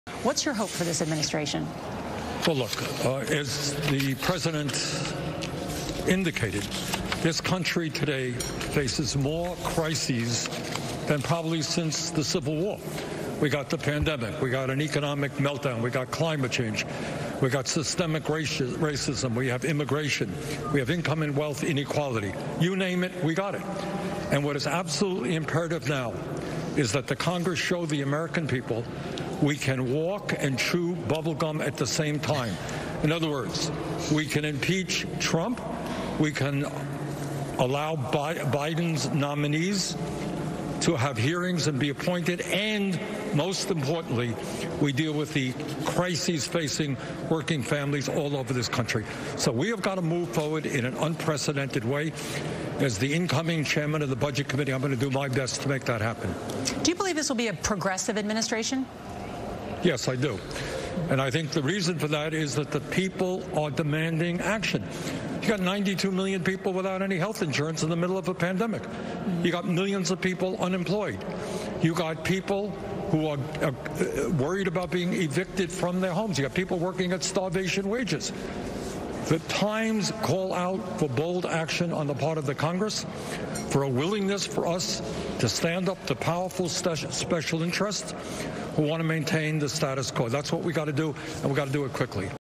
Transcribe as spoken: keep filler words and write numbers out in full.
What's your hope for this administration? Well, look, uh, as the president indicated, this country today faces more crises than probably since the Civil War. We got the pandemic, we got an economic meltdown, we got climate change, we got systemic racism, we have immigration, we have income and wealth inequality. You name it, we got it. And what is absolutely imperative now is that the Congress show the American people we can walk and chew bubblegum at the same time. In other words, we can impeach Trump, we can allow Bi- Biden's nominees to have hearings and be appointed, and most importantly, we deal with the crises facing working families all over this country. So we have got to move forward in an unprecedented way. As the incoming chairman of the Budget Committee, I'm going to do my best to make that happen. Do you believe this will be a progressive administration? Yes, I do. And I think the reason for that is that the people are demanding action. You got ninety-two million people without any health insurance in the middle of a pandemic. You got millions of people unemployed. You got people who are uh, worried about being evicted from their homes. You got people working at starvation wages. The times call out for bold action on the part of the Congress, for a willingness for us to stand up to powerful special interests who want to maintain the status quo. That's what we got to do, and we got to do it quickly.